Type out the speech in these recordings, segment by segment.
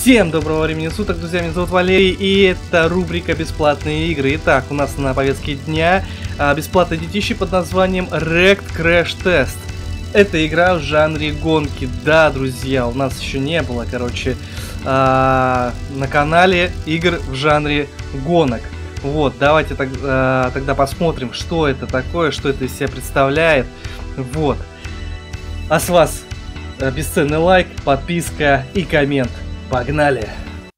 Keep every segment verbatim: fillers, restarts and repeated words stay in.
Всем доброго времени суток, друзья, меня зовут Валерий, и это рубрика «Бесплатные игры». Итак, у нас на повестке дня а, бесплатное детище под названием Wrecked Crash Test. Это игра в жанре гонки. Да, друзья, у нас еще не было, короче, а, на канале игр в жанре гонок. Вот, давайте так, а, тогда посмотрим, что это такое, что это из себя представляет. Вот. А с вас а, бесценный лайк, подписка и коммент. Погнали!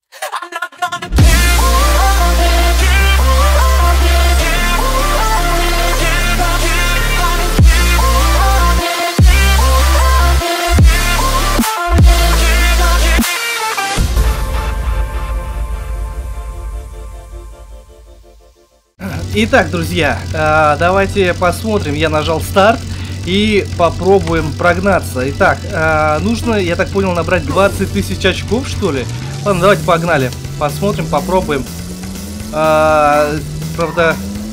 Итак, друзья, давайте посмотрим. Я нажал старт и попробуем прогнаться. Итак, нужно, я так понял, набрать двадцать тысяч очков, что ли? Ладно, давайте погнали. Посмотрим, попробуем. А, правда...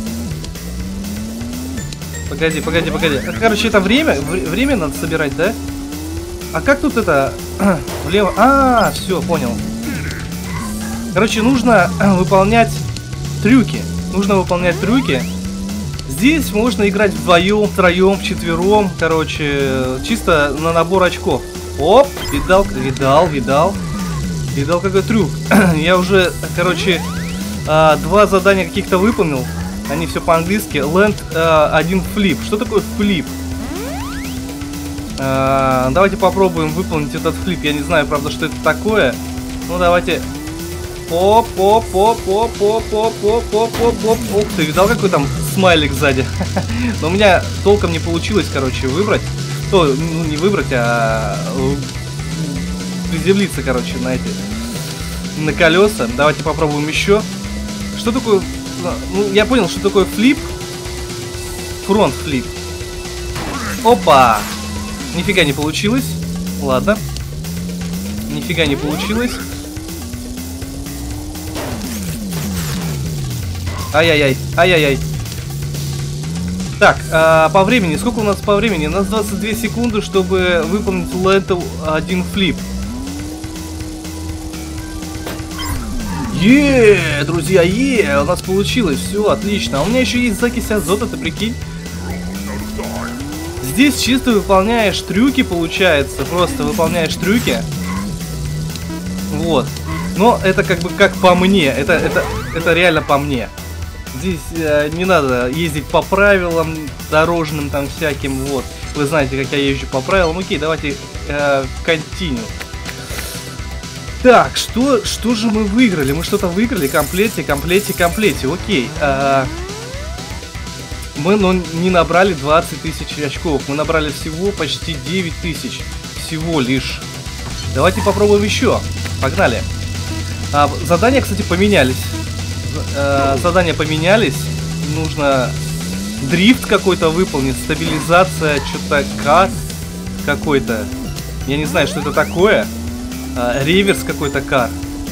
Погоди, погоди, погоди. Короче, это время? Время надо собирать, да? А как тут это... Влево... А, все, понял. Короче, нужно выполнять трюки. Нужно выполнять трюки. Здесь можно играть вдвоем, втроем, вчетвером. Короче, чисто на набор очков. Оп, видал, видал, видал. Видал какой трюк. Я уже, короче, два задания каких-то выполнил. Они все по-английски. Land один флип. Что такое флип? Давайте попробуем выполнить этот флип. Я не знаю, правда, что это такое. Ну, давайте... Оп, оп, оп, оп, оп, оп, оп, оп, оп, оп. Ух, ты видал, какой там смайлик сзади? Но у меня толком не получилось, короче, выбрать. То, ну, не выбрать, а приземлиться, короче, на эти, на колеса. Давайте попробуем еще. Что такое? Ну, я понял, что такое флип. Фронт флип. Опа! Нифига не получилось. Ладно. Нифига не получилось. Ай-яй-яй, ай-яй-яй. Так, а, по времени, сколько у нас по времени? У нас двадцать две секунды, чтобы выполнить Land один флип. Еее, друзья, еее, у нас получилось, все, отлично. А у меня еще есть закись азота, ты прикинь. Здесь чисто выполняешь трюки, получается, просто выполняешь трюки. Вот. Но это как бы как по мне, это, это, это реально по мне. Здесь э, не надо ездить по правилам дорожным там всяким, вот. Вы знаете, как я езжу по правилам. Окей, давайте континю. Э, так, что, что же мы выиграли? Мы что-то выиграли. Комплете, комплете, комплете. Окей. Э, мы ну, не набрали двадцать тысяч очков. Мы набрали всего почти девять тысяч. Всего лишь. Давайте попробуем еще. Погнали. А, задания, кстати, поменялись. Задания поменялись. Нужно дрифт какой-то выполнить, стабилизация, что-то кар какой-то. Я не знаю, что это такое. Реверс какой-то кар.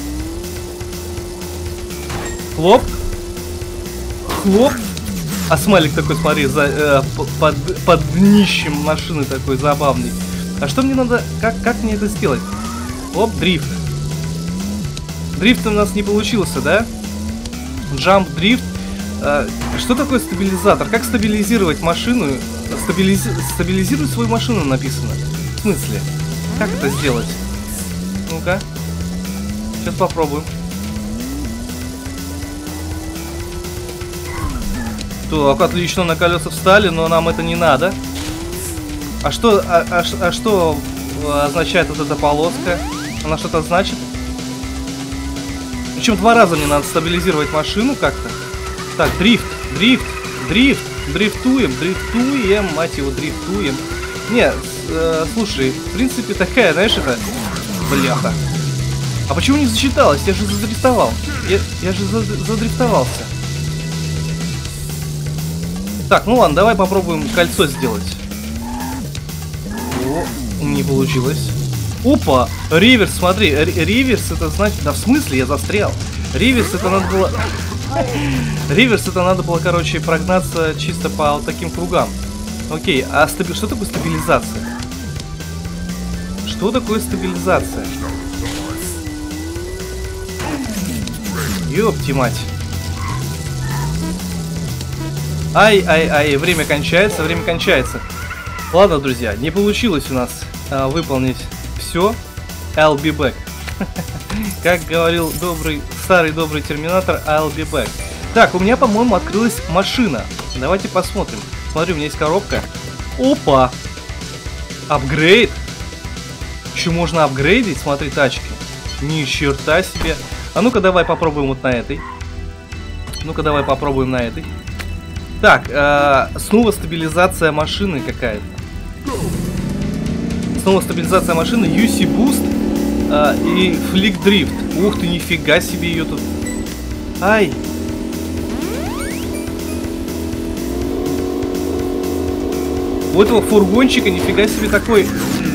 Хлоп. Хлоп. А смайлик такой, смотри, за, э, под, под днищем машины такой забавный. А что мне надо, как, как мне это сделать? Оп, дрифт. Дрифт у нас не получился, да? Джамп, дрифт. А, что такое стабилизатор? Как стабилизировать машину? Стабилизи... Стабилизировать свою машину написано. В смысле? Как это сделать? Ну-ка. Сейчас попробуем. Так, отлично, на колеса встали, но нам это не надо. А что, а, а, а что означает вот эта полоска? Она что-то значит? Причем два раза мне надо стабилизировать машину как-то. Так, дрифт, дрифт, дрифт, дрифтуем, дрифтуем, мать его, дрифтуем. Не, э, слушай, в принципе такая, знаешь, это... Бляха. А почему не засчиталось? Я же задрифтовал. Я, я же задрифтовался. Так, ну ладно, давай попробуем кольцо сделать. О, не получилось. Опа, реверс, смотри, реверс это значит... Да в смысле, я застрял. Реверс это надо было... Реверс это надо было, короче, прогнаться чисто по вот таким кругам. Окей, а стаби... что такое стабилизация? Что такое стабилизация? Ёпти мать. Ай-ай-ай, время кончается, время кончается. Ладно, друзья, не получилось у нас а, выполнить все. I'll be back. Как говорил добрый, старый добрый терминатор, I'll be back. Так, у меня, по-моему, открылась машина. Давайте посмотрим. Смотри, у меня есть коробка. Опа! Апгрейд. Еще можно апгрейдить, смотри, тачки. Ни черта себе. А ну-ка, давай попробуем вот на этой. Ну-ка, давай попробуем на этой. Так, э, снова стабилизация машины какая-то. Снова стабилизация машины, ю си Boost э, и Flick Drift. Ух ты, нифига себе ее тут. Ай. У этого фургончика нифига себе такой.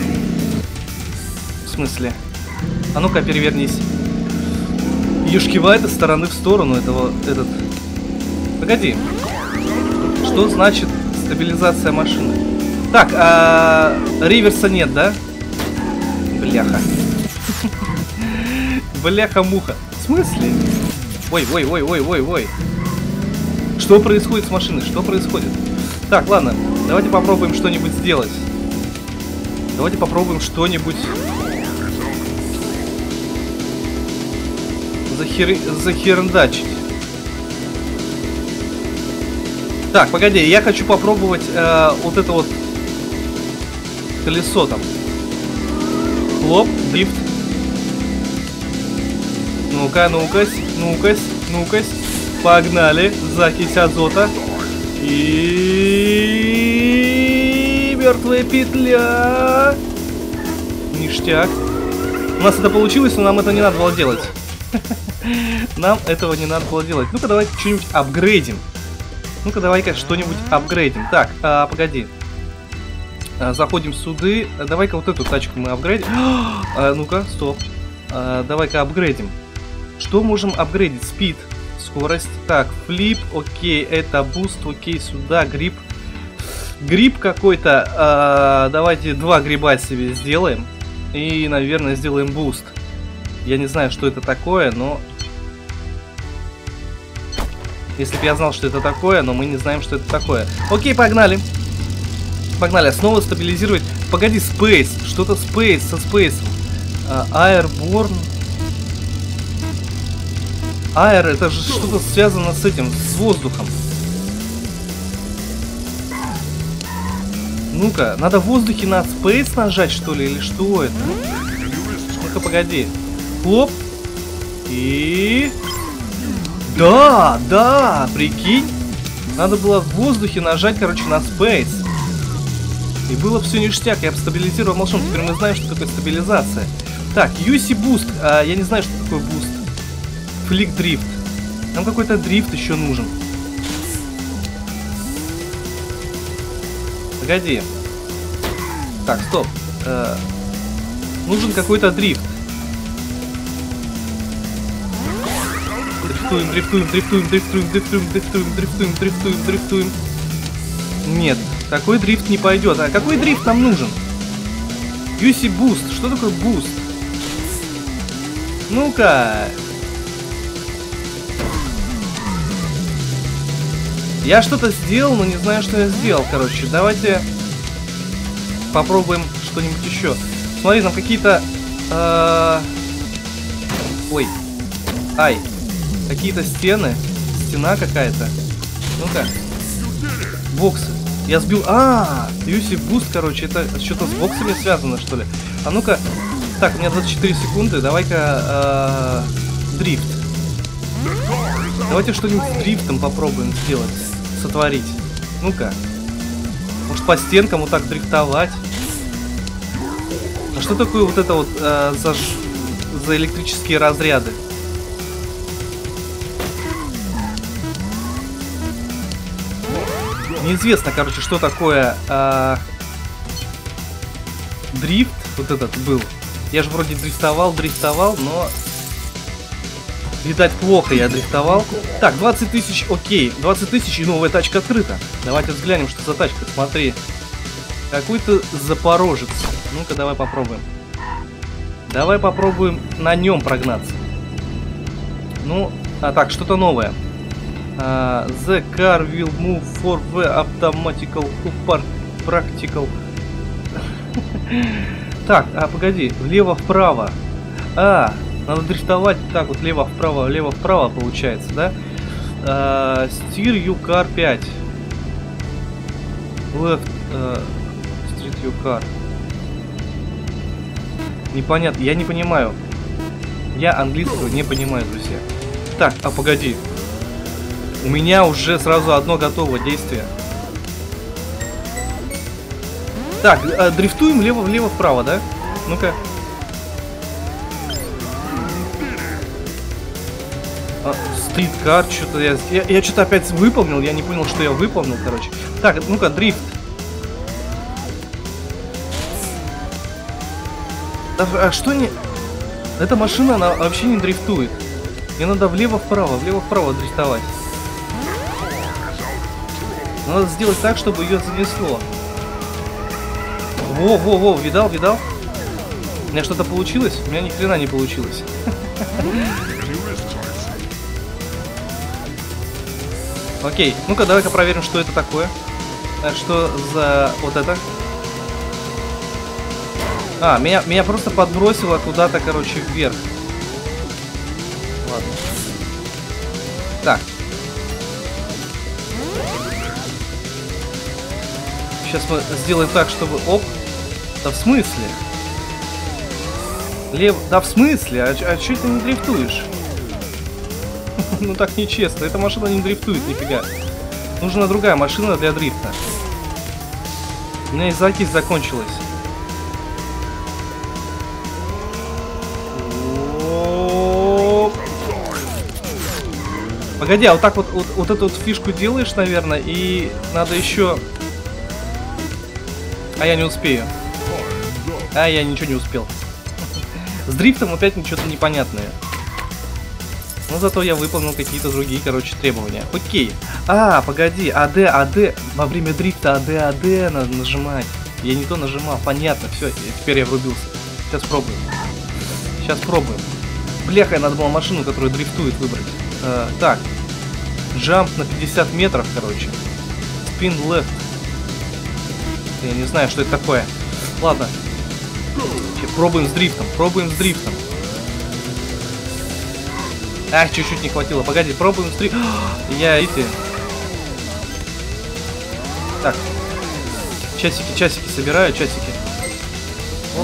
В смысле? А ну-ка, перевернись. Юшкивает из стороны в сторону этого, этот... Погоди. Что значит стабилизация машины? Так, а... реверса нет, да? Бляха. Бляха-муха. В смысле? Ой, ой, ой, ой, ой, ой. Что происходит с машиной? Что происходит? Так, ладно. Давайте попробуем что-нибудь сделать. Давайте попробуем что-нибудь... Захер... захерндачить. Так, погоди, я хочу попробовать э, вот это вот колесо там. Хлоп, дрифт. Ну-ка, ну-ка, ну-ка, ну-ка. Погнали. Закись азота. И мертвая петля. Ништяк. У нас это получилось, но нам это не надо было делать. Нам этого не надо было делать. Ну-ка, давай что-нибудь апгрейдим. Ну-ка, давай-ка что-нибудь апгрейдим. Так, а, погоди. А, заходим в суды. А, давай-ка вот эту тачку мы апгрейдим. А, ну-ка, стоп. А, давай-ка апгрейдим. Что можем апгрейдить? Спид, скорость. Так, флип, окей, это буст, окей, сюда, гриб. Гриб какой-то. А, давайте два гриба себе сделаем. И, наверное, сделаем буст. Я не знаю, что это такое, но... Если бы я знал, что это такое, но мы не знаем, что это такое. Окей, погнали. Погнали, снова стабилизировать. Погоди, Space. Что-то Space со Space. Uh, Airborne. Air, это же что-то связано с этим, с воздухом. Ну-ка, надо в воздухе на Space нажать, что ли, или что это? Ну-ка, погоди. Хлоп. И... Да, да, прикинь. Надо было в воздухе нажать, короче, на Space. И было бы все ништяк, я бы стабилизировал машину. Теперь мы знаем, что такое стабилизация. Так, ю си Boost, а, я не знаю, что такое буст. Flick Drift. Нам какой-то дрифт еще нужен. Погоди. Так, стоп. Э, нужен какой-то дрифт. Дрифтуем, дрифтуем, дрифтуем, дрифтуем, дрифтуем, дрифтуем, дрифтуем, дрифтуем, дрифтуем. Нет, такой дрифт не пойдет. А какой дрифт нам нужен? ю си Boost. Что такое буст? Ну-ка. Я что-то сделал, но не знаю, что я сделал. Короче, давайте попробуем что-нибудь еще. Смотри, там какие-то... Э... Ой. Ай. Какие-то стены. Стена какая-то. Ну-ка. Боксы. Я сбил... А, ю си Boost, короче, это что-то с боксами связано, что ли? А ну-ка. Так, у меня двадцать четыре секунды. Давай-ка... Э... Дрифт. Давайте что-нибудь с дрифтом попробуем сделать. Сотворить. Ну-ка. Может, по стенкам вот так дрифтовать. А что такое вот это вот э, за, за электрические разряды? Неизвестно, короче, что такое э, дрифт. Вот этот был. Я же вроде дрифтовал, дрифтовал, но... Видать, плохо я дрифтовал. Так, двадцать тысяч, окей. двадцать тысяч и новая тачка открыта. Давайте взглянем, что за тачка. Смотри. Какой-то запорожец. Ну-ка, давай попробуем. Давай попробуем на нем прогнаться. Ну, А, так, что-то новое. Uh, the car will move for the automatical park practical. Так, а погоди, влево-вправо. А, надо дрифтовать так вот лево-вправо, лево-вправо получается, да? Uh, steer you car пять. Left, uh, street you car. Непонятно, я не понимаю. Я английского не понимаю, друзья. Так, а погоди. У меня уже сразу одно готово действие. Так, а, дрифтуем лево-влево-вправо, да? Ну-ка. А, стрит-кар, что-то я... Я, я что-то опять выполнил, я не понял, что я выполнил, короче. Так, ну-ка, дрифт. А, а что не... Эта машина, она вообще не дрифтует. Мне надо влево-вправо, влево-вправо дрифтовать. Надо сделать так, чтобы ее занесло. Во-во-во, видал, видал? У меня что-то получилось? У меня ни хрена не получилось. Окей, ну-ка давай-ка проверим, что это такое. А что за вот это? А, меня, меня просто подбросило куда-то, короче, вверх. Ладно. Так. Сейчас мы сделаем так, чтобы... Оп. Да в смысле? Лев... Да в смысле? А, а чё ты не дрифтуешь? Ну так нечестно. Эта машина не дрифтует нифига. Нужна другая машина для дрифта. У меня закись закончилась. Погоди, а вот так вот, вот, вот эту вот фишку делаешь, наверное, и надо еще... А я не успею. А я ничего не успел. С дрифтом опять что-то непонятное. Но зато я выполнил какие-то другие, короче, требования. Окей. А, погоди, АД, АД. Во время дрифта АД, АД надо нажимать. Я не то нажимал, понятно, все, теперь я врубился. Сейчас пробуем. Сейчас пробуем. Бляха, надо было машину, которая дрифтует, выбрать. А, так. Джамп на пятьдесят метров, короче. Спин left. Я не знаю, что это такое. Ладно. Пробуем с дрифтом. Пробуем с дрифтом. Ах, чуть-чуть не хватило. Погоди, пробуем с дрифтом. Я эти... Так. Часики, часики собираю, часики. Оп.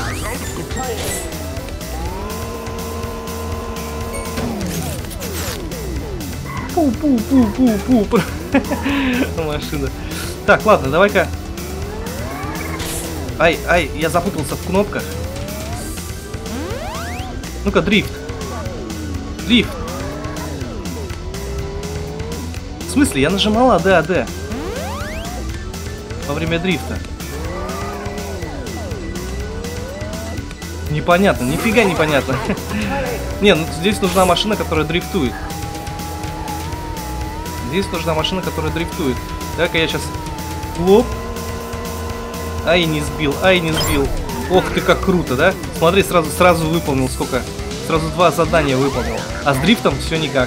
Пу-пу-пу-пу-пу. Машина. Так, ладно, давай-ка. Ай, ай, я запутался в кнопках. Ну-ка, дрифт. Дрифт. В смысле? Я нажимал АД, АД. Во время дрифта. Непонятно, нифига непонятно. Не, ну здесь нужна машина, которая дрифтует. Здесь нужна машина, которая дрифтует. Так-ка я сейчас... Лоп. Ай, не сбил, ай, не сбил. Ох ты, как круто, да? Смотри, сразу, сразу выполнил сколько. Сразу два задания выполнил. А с дрифтом все никак.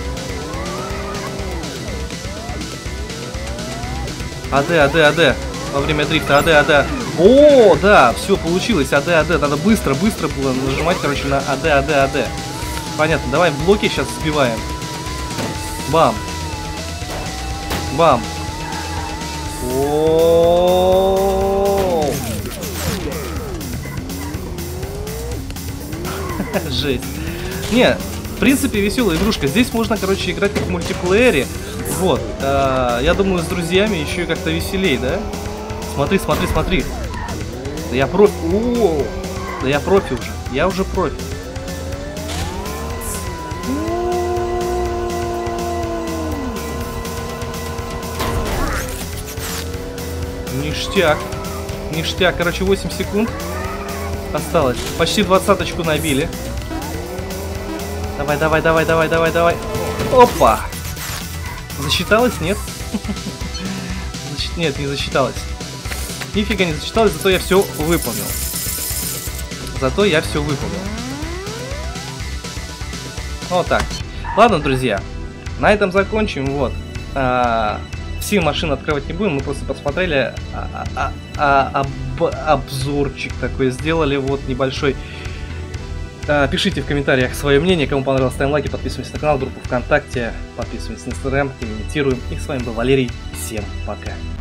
АД, АД, АД. Во время дрифта АД, АД. О, да, все получилось. АД, АД. Надо быстро, быстро было нажимать, короче, на АД, АД, АД. Понятно, давай блоки сейчас сбиваем. Бам. Бам. О-о-о-о-о. Жесть. Не, в принципе, веселая игрушка. Здесь можно, короче, играть как в мультиплеере. Вот. А, я думаю, с друзьями еще и как-то веселей, да? Смотри, смотри, смотри. Да я профи. О, да я профи уже. Я уже профи. Ништяк. Ништяк. Короче, восемь секунд осталось. Почти двадцаточку набили. Давай, давай, давай, давай, давай, давай. Опа! Засчиталось? Нет? Нет, не засчиталось. Нифига не засчиталось, зато я все выполнил. Зато я все выполнил. Вот так. Ладно, друзья, на этом закончим. Вот. А, все машины открывать не будем, мы просто посмотрели а, а, а, об, обзорчик такой сделали, вот небольшой. А, пишите в комментариях свое мнение, кому понравилось, ставим лайки, подписываемся на канал, группу ВКонтакте, подписываемся на Инстаграм, комментируем. И с вами был Валерий, всем пока.